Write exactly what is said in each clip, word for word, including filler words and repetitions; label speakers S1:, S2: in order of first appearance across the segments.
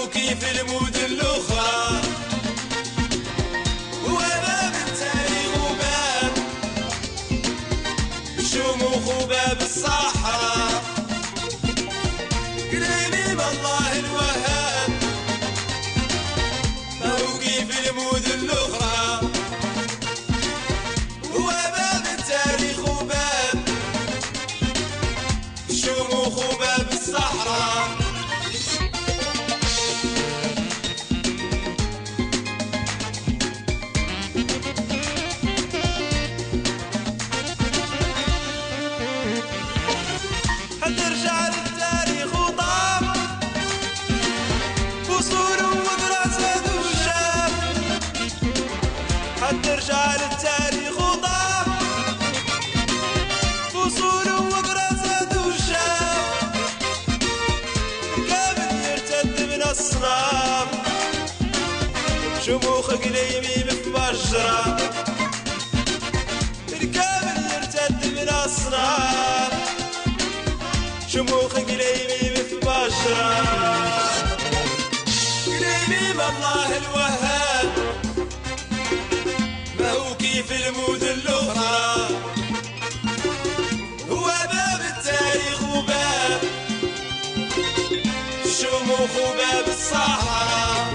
S1: وكيف المدن الأخرى وباب التاريخ وباب الشموخ وباب الصحراء قريبي من الله الوهاب ما هو كيف المدن الأخرى وباب التاريخ وباب الشموخ وباب الصحراء حترجع للتاريخ وطاب وصول ودراسات وشاف حترجع للتاريخ وطاب وصول ودراسات وشاف كامل يرتد من الصناف شموخ قليمي مفجرة الكامل يرتد من الصناف شموخ قليمي مفجرة قليمي من الله الوهاب ما هو كيف المدن الأخرى هو باب التاريخ وباب الشموخ وباب الصحراء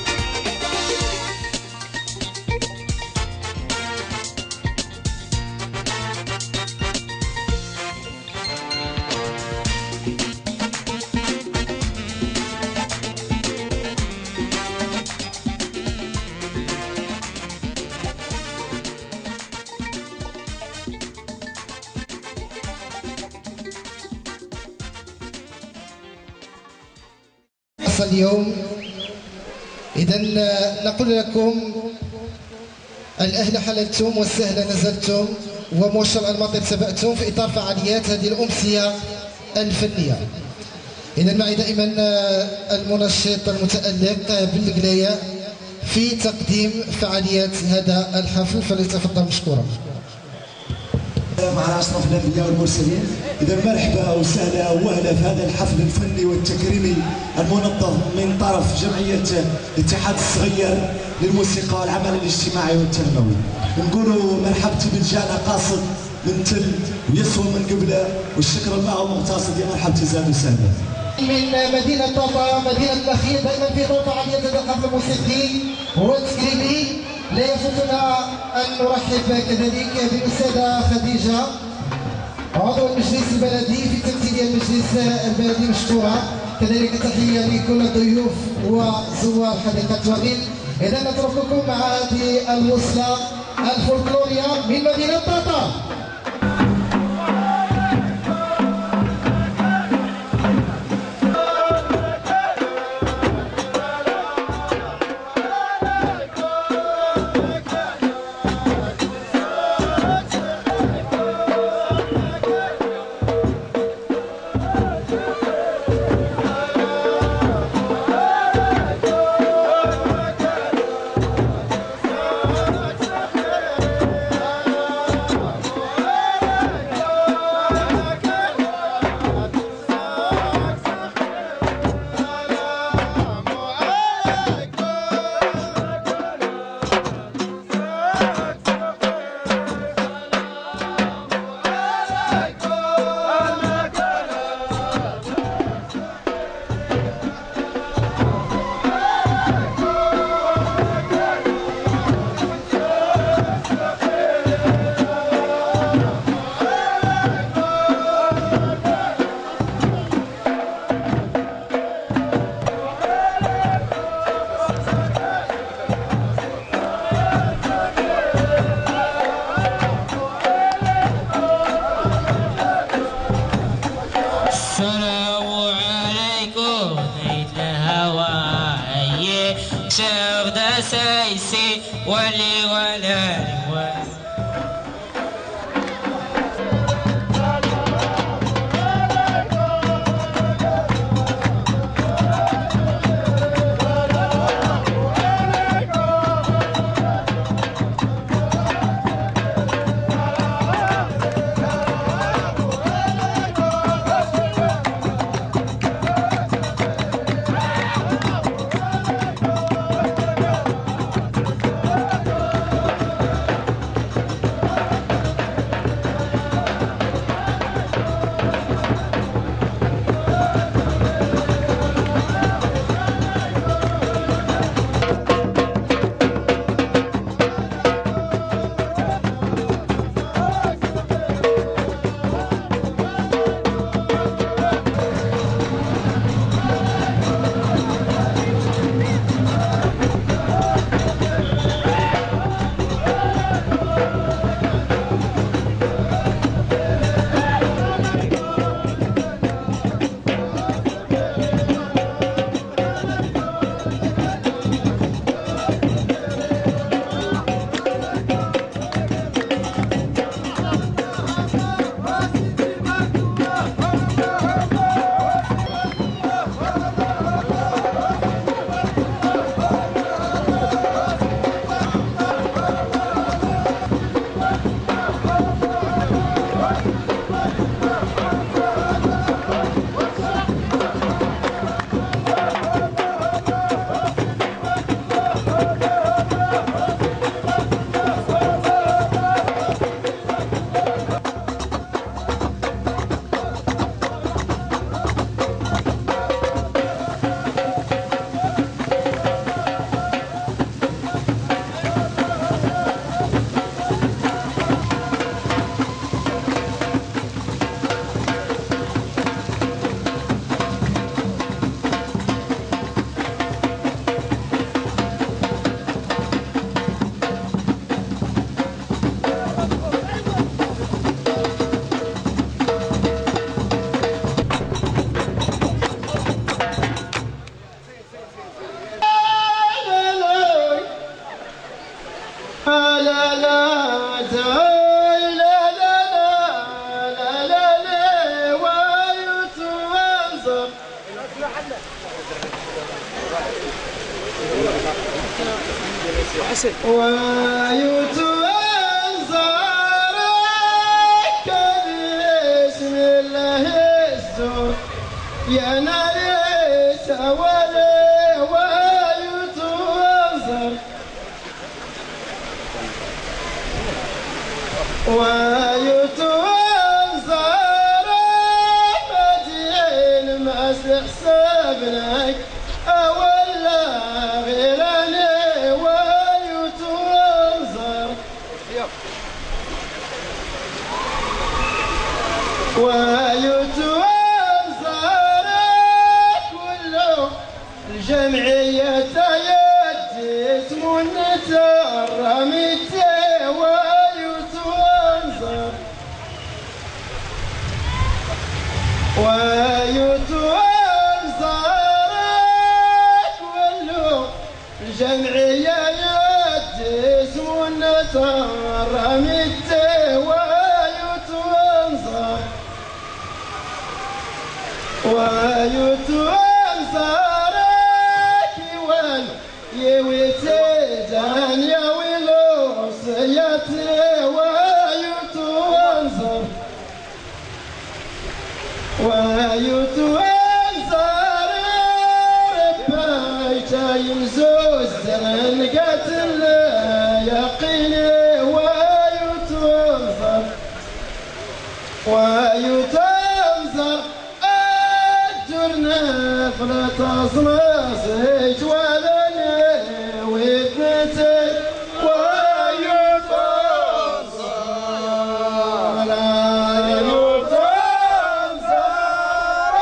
S2: اليوم إذا نقول لكم الأهل حللتم والسهل نزلتم ومؤشر المطر سبقتم في إطار فعاليات هذه الأمسية الفنية. إذا معي دائما المنشط المتألق بالقلاية في تقديم فعاليات هذا الحفل، فليتفضل مشكورا.
S3: مع أصناف الأنبياء والمرسلين. إذا مرحبا وسهلا وأهلا في هذا الحفل الفني والتكريمي المنظم من طرف جمعية الاتحاد الصغير للموسيقى والعمل الاجتماعي والتنموي. نقولوا مرحبتي بالجانا قاصد من تل ويسوى من قبله والشكر معه مقتصد. يا مرحبتي زاد وسهلا.
S2: من مدينة طابا مدينة الأخير دائما في ضوء فعاليات هذا الحفل الموسيقي والتكريمي. لا يفوتنا أن نرحب كذلك بالأستاذة خديجة عضو المجلس البلدي في تمثيلية المجلس البلدي مشكورة. كذلك تحية لكل الضيوف وزوار حديقة وغيل. إذا نترككم مع هذه الوصلة الفولكلورية من مدينة طابا.
S4: ولي ولا
S5: ويتوزرك بسم الله الزور يا ناري سوالي ويتوزر ويتوزر مدين ما استحسبناك أولا غيراني ويتوزر ويتوزر كله الجمعية يدي اسم النتر ويتوزر ويتوزر كله الجمعية يدي اسم النتر ويتوزر ويتوزر كيوان يويتيدان يا ويلوس ياتي ويتوزر ويتوزر ربايتا يمزوز نقاتل يقيني ويتوزر ويتوزر أجرنا فلا تصنص جوالني وثنتي ويتوزر لا يتوزر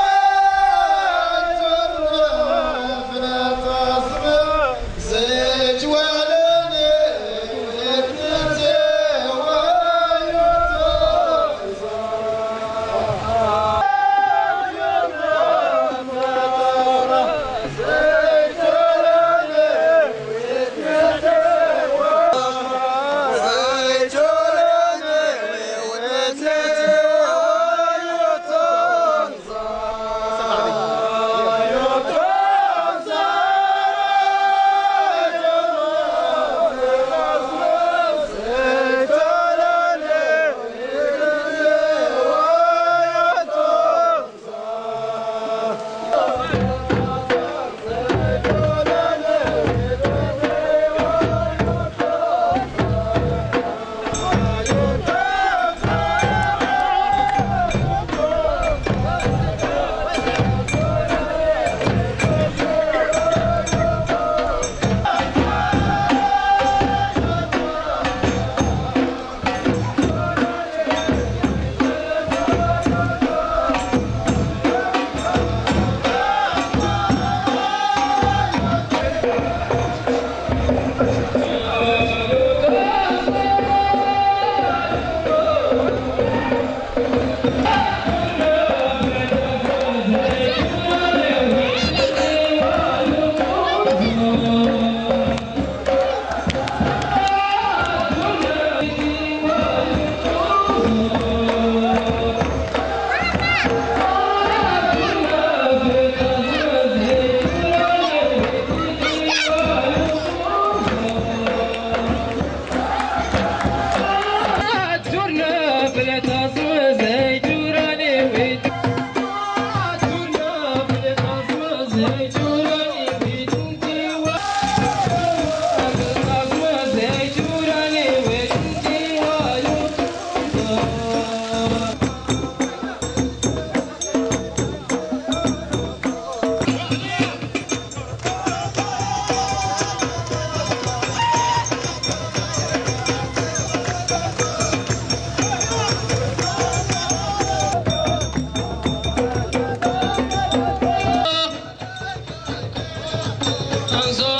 S5: أجرنا فلا تصنص جوالني وثنتي
S4: Hanzo